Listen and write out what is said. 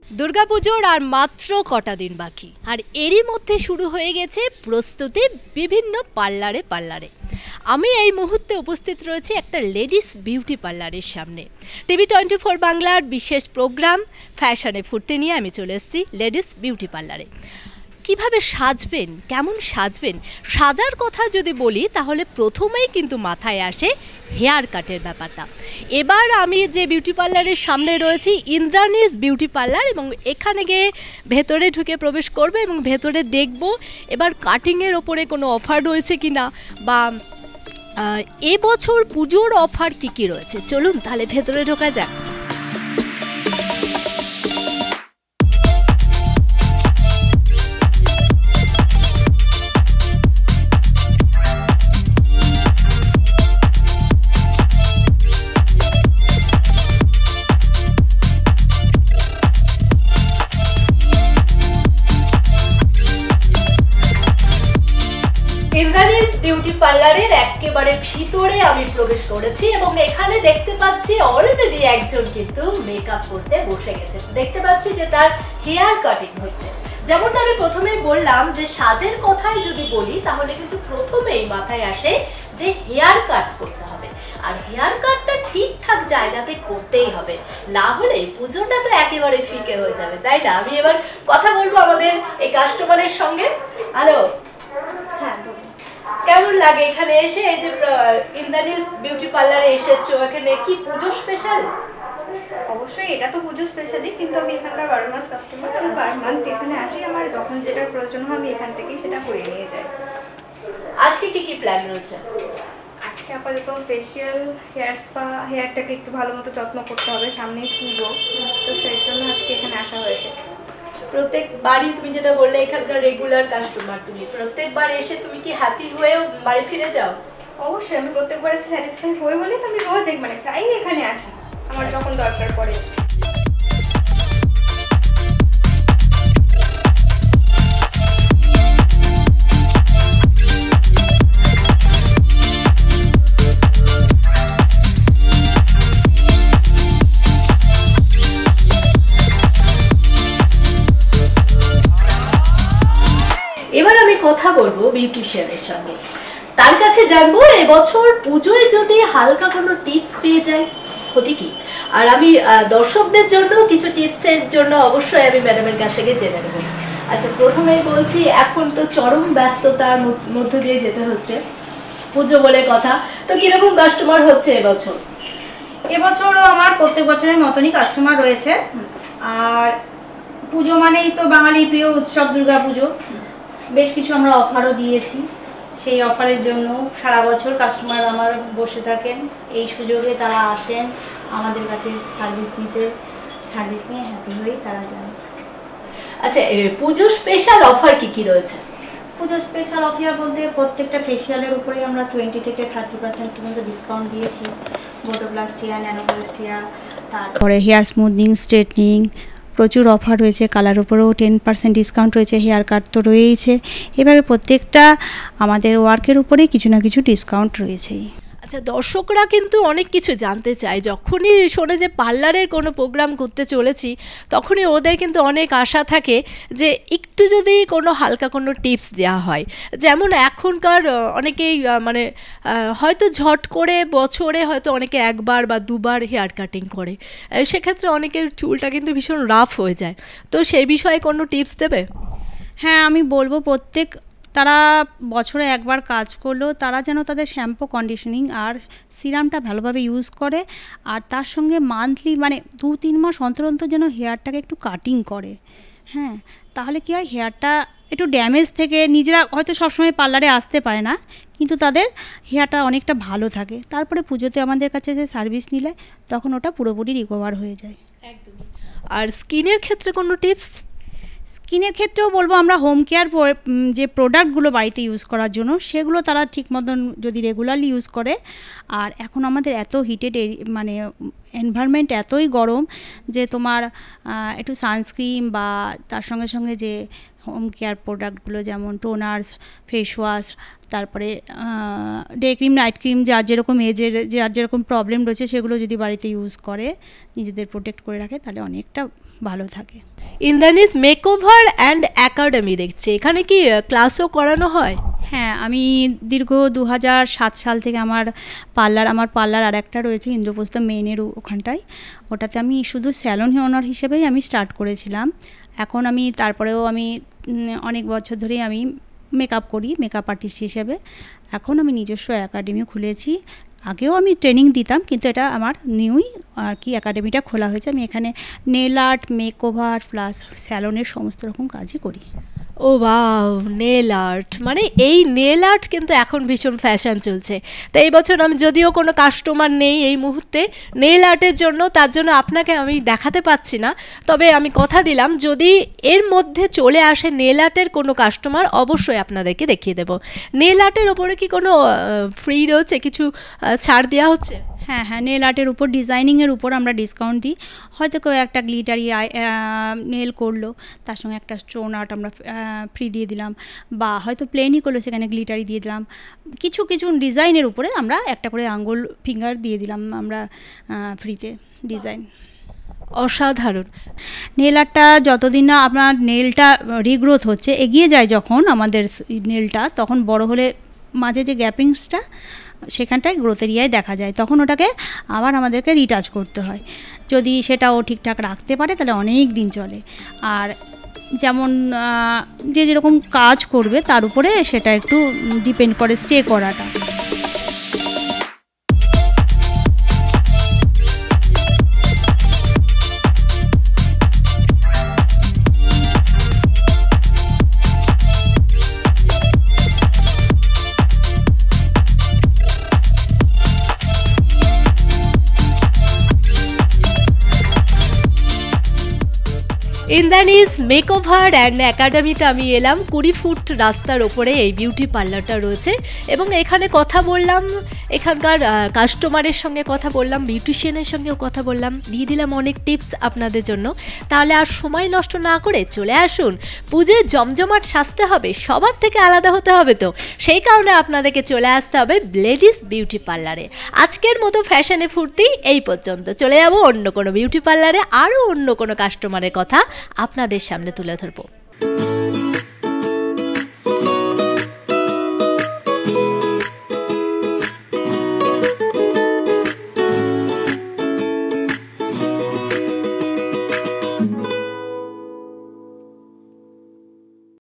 দুর্গাপুজোর আর মাত্র কটা দিন বাকি, আর এরই মধ্যে শুরু হয়ে গেছে প্রস্তুতি বিভিন্ন পার্লারে। আমি এই মুহূর্তে উপস্থিত রয়েছি একটা লেডিস বিউটি পার্লারের সামনে। TV24 বাংলার বিশেষ প্রোগ্রাম ফ্যাশনে ফুটতে নিয়ে আমি চলে এসেছি লেডিস বিউটি পার্লারে। কিভাবে সাজবেন, কেমন সাজবেন, সাজার কথা যদি বলি তাহলে প্রথমেই কিন্তু মাথায় আসে হেয়ার কাটের ব্যাপারটা। এবার আমি যে বিউটি পার্লারের সামনে রয়েছি ইন্দ্রাণীজ বিউটি পার্লার, এবং এখানে গিয়ে ভেতরে ঢুকে প্রবেশ করবে এবং ভেতরে দেখব এবার কাটিংয়ের ওপরে কোনো অফার রয়েছে কিনা, বা এবছর পুজোর অফার কি রয়েছে। চলুন তাহলে ভেতরে ঢোকা যাক। ইন্দ্রাণীজ বিউটি পার্লারের একেবারে ভিতরে আমি প্রবেশ করেছি এবং এখানে দেখতে পাচ্ছি অলরেডি একজন কিন্তু মেকআপ করতে বসে গেছে। দেখতে পাচ্ছি যে তার হেয়ার কাটিং হচ্ছে। যেমনটা আমি প্রথমেই বললাম যে সাজের কথাই যদি বলি তাহলে কিন্তু প্রথমেই মাথায় আসে যে হেয়ার কাট করতে হবে, আর হেয়ার কাটটা ঠিকঠাক জায়গাতে করতেই হবে, না হলে পুজোটা তো একেবারে ফিকে হয়ে যাবে, তাই না? আমি এবার কথা বলবো আমাদের এই কাস্টমারের সঙ্গে। হ্যালো, হ্যাঁ, কেমন লাগে এখানে এসে? এই যে ইন্দ্রাণীজ বিউটি পার্লারে এসেছো, এখানে কি পুজো স্পেশাল? অবশ্যই এটা তো পুজো স্পেশালি, কিন্তু আমি এখানকার 12 মাস কাস্টমার, আমি পার মান্থ এখানে আসি। আমার যখন যেটা প্রয়োজন হয় আমি এখান থেকেই সেটা করে নিয়ে যাই। আজকে কি প্ল্যান রয়েছে? আজকে আপাতত ফেসিয়াল, হেয়ার স্পা, হেয়ারটাকে একটু ভালো মতো যত্ন করতে হবে, সামনেই পুজো, তো সেই জন্য আজকে এখানে আসা হয়েছে। প্রত্যেকবারই তুমি যেটা বললে এখানকার রেগুলার কাস্টমার, তুমি প্রত্যেকবার এসে তুমি কি হ্যাপি হয়ে বাড়ি ফিরে যাও? অবশ্যই, আমি প্রত্যেকবার এসে স্যাটিসফাইড হই বলে তো আমি রোজ প্রায়ই এখানে আসি আমার যখন দরকার পড়ে। এবার আমি কথা বলবো বিউটিশিয়ানের সঙ্গে, তার কাছে জানবো এবছর পুজোয় যদি হালকা কোনো টিপস পেয়ে যাই ক্ষতি কি। আর আমি দর্শকদের জন্য কিছু টিপসের জন্য অবশ্যই আমি ম্যাডামের কাছ থেকে জেনে নেব। আচ্ছা, প্রথমেই বলছি এখন তো চরম ব্যস্ততার মধ্য দিয়ে যেতে হচ্ছে, পুজো বলে কথা, তো কিরকম কাস্টমার হচ্ছে এবছর? এবছরও আমার প্রত্যেক বছরের মতনই কাস্টমার রয়েছে। আর পুজো মানেই তো বাঙালির প্রিয় উৎসব দুর্গা পুজো, বেশ কিছু আমরা অফারও দিয়েছি। সেই অফারের জন্য সারা বছর কাস্টমার আমার বসে থাকেন, এই সুযোগে তারা আসেন আমাদের কাছে সার্ভিস নিয়ে হ্যাপি হয়ে তারা যায়। আচ্ছা, পুজো স্পেশাল অফার কি রয়েছে? পুজো স্পেশাল অফার বলতে প্রত্যেকটা ফেসিয়ালের উপরে আমরা 20 থেকে 30% পর্যন্ত ডিসকাউন্ট দিয়েছি। বোটোপ্লাস্টিয়া, ন্যানোপ্লাস্টিয়া, তারপরে হেয়ার স্মুথনিং, স্ট্রেটনিং, প্রচুর অফার রয়েছে। কালার উপরেও 10% ডিসকাউন্ট রয়েছে, হেয়ার কাট তো রয়েইছে। এভাবে প্রত্যেকটা আমাদের ওয়ার্কের উপরেই কিছু না কিছু ডিসকাউন্ট রয়েছেই। আচ্ছা, দর্শকরা কিন্তু অনেক কিছু জানতে চায়, যখনই শোনে যে পার্লারের কোনো প্রোগ্রাম করতে চলেছি তখনই ওদের কিন্তু অনেক আশা থাকে যে একটু যদি কোনো হালকা কোনো টিপস দেওয়া হয়। যেমন এখনকার অনেকেই হয়তো ঝট করে বছরে হয়তো অনেকে একবার বা দুবার হেয়ার কাটিং করে, সেক্ষেত্রে অনেকের চুলটা কিন্তু ভীষণ রাফ হয়ে যায়, তো সেই বিষয়ে কোনো টিপস দেবে? হ্যাঁ, আমি বলবো তারা বছরে একবার কাজ করলেও তারা যেন তাদের শ্যাম্পু, কন্ডিশনিং আর সিরামটা ভালোভাবে ইউজ করে, আর তার সঙ্গে মান্থলি 2-3 মাস অন্তর যেন হেয়ারটাকে একটু কাটিং করে। হ্যাঁ, তাহলে কি হয়, হেয়ারটা একটু ড্যামেজ থেকে নিজেরা হয়তো সবসময় পার্লারে আসতে পারে না, কিন্তু তাদের হেয়ারটা অনেকটা ভালো থাকে। তারপরে পুজোতে আমাদের কাছে যে সার্ভিস নিলে তখন ওটা পুরোপুরি রিকভার হয়ে যায়। একদমই। আর স্কিনের ক্ষেত্রে কোনো টিপস? স্কিনের ক্ষেত্রেও বলবো আমরা হোম কেয়ার যে প্রোডাক্টগুলো বাড়িতে ইউজ করার জন্য সেগুলো তারা ঠিক মতন যদি রেগুলারলি ইউজ করে। আর এখন আমাদের এত হিটেড এনভায়রনমেন্ট, এতই গরম যে তোমার একটু সানস্ক্রিন বা তার সঙ্গে সঙ্গে যে হোম কেয়ার প্রোডাক্টগুলো যেমন টোনার্স, ফেস ওয়াশ, তারপরে ডে ক্রিম, নাইট ক্রিম, যার যেরকম এজের যার যেরকম প্রবলেম রয়েছে সেগুলো যদি বাড়িতে ইউজ করে, নিজেদের প্রোটেক্ট করে রাখে, তাহলে অনেকটা ভালো থাকে। ইন্দ্রাণীজ মেকওভার অ্যান্ড একাডেমি দেখছি, এখানে কি ক্লাসও করানো হয়? হ্যাঁ, আমি দীর্ঘ 2007 সাল থেকে আমার পার্লার আর একটা রয়েছে ইন্দ্রপ্রস্থ মেনের ওখানটায়, ওটাতে আমি শুধু স্যালন ওনার হিসেবেই আমি স্টার্ট করেছিলাম। এখন আমি তারপরেও আমি অনেক বছর ধরেই আমি মেকআপ করি, মেকআপ আর্টিস্ট হিসেবে। এখন আমি নিজস্ব একাডেমি খুলেছি। আগেও আমি ট্রেনিং দিতাম, কিন্তু এটা আমার নিউই আর কি একাডেমিটা খোলা হয়েছে। আমি এখানে নেল আর্ট, মেকওভার প্লাস স্যালনের সমস্ত রকম কাজই করি। ও ওয়াও, নেল আর্ট, মানে এই নেল আর্ট কিন্তু এখন ভীষণ ফ্যাশন চলছে। তো এই বছর আমি যদিও কোনো কাস্টমার নেই এই মুহূর্তে নেল আর্টের জন্য, তার জন্য আপনাকে আমি দেখাতে পাচ্ছি না, তবে আমি কথা দিলাম যদি এর মধ্যে চলে আসে নেল আর্টের কোনো কাস্টমার অবশ্যই আপনাদেরকে দেখিয়ে দেবো। নেল আর্টের ওপরে কি কোনো ফ্রি রয়েছে, কিছু ছাড় দেওয়া হচ্ছে? হ্যাঁ হ্যাঁ, নেল আর্টের উপর, ডিজাইনিংয়ের উপর আমরা ডিসকাউন্ট দিই। হয়তো কেউ একটা গ্লিটারি নেল করলো, তার সঙ্গে একটা স্টোন আর্ট আমরা ফ্রি দিয়ে দিলাম, বা হয়তো প্লেনই করলো সেখানে গ্লিটারি দিয়ে দিলাম। কিছু কিছু ডিজাইনের উপরে আমরা একটা করে আঙ্গুল ফিঙ্গার দিয়ে দিলাম আমরা ফ্রিতে ডিজাইন। অসাধারণ। নেল আর্টটা যতদিন না আপনার নেলটা রিগ্রোথ হচ্ছে, এগিয়ে যায় যখন আমাদের নেলটা, তখন বড় হলে মাঝে যে গ্যাপিংসটা সেখানটায় গ্রোথ এরিয়ায় দেখা যায়, তখন ওটাকে আবার আমাদেরকে রিটাচ করতে হয়। যদি সেটা ও ঠিকঠাক রাখতে পারে তাহলে অনেক দিন চলে। আর যেমন যে যেরকম কাজ করবে তার উপরে সেটা একটু ডিপেন্ড করে স্টে করাটা। ইন্দ্রাণীজ মেকওভার অ্যান্ড একাডেমিতে আমি এলাম। 20 ফুট রাস্তার ওপরে এই বিউটি পার্লারটা রয়েছে এবং এখানে কথা বললাম, এখানকার কাস্টমারের সঙ্গে কথা বললাম, বিউটিশিয়ানের সঙ্গেও কথা বললাম, দিয়ে দিলাম অনেক টিপস আপনাদের জন্য। তাহলে আর সময় নষ্ট না করে চলে আসুন, পুজোয় জমজমাট সাজতে হবে, সবার থেকে আলাদা হতে হবে, তো সেই কারণে আপনাদেরকে চলে আসতে হবে লেডিস বিউটি পার্লারে। আজকের মতো ফ্যাশনে ফুর্তি এই পর্যন্ত, চলে যাব অন্য কোনো বিউটি পার্লারে, আরও অন্য কোনো কাস্টমারের কথা আপনাদের সামনে তুলে ধরবো।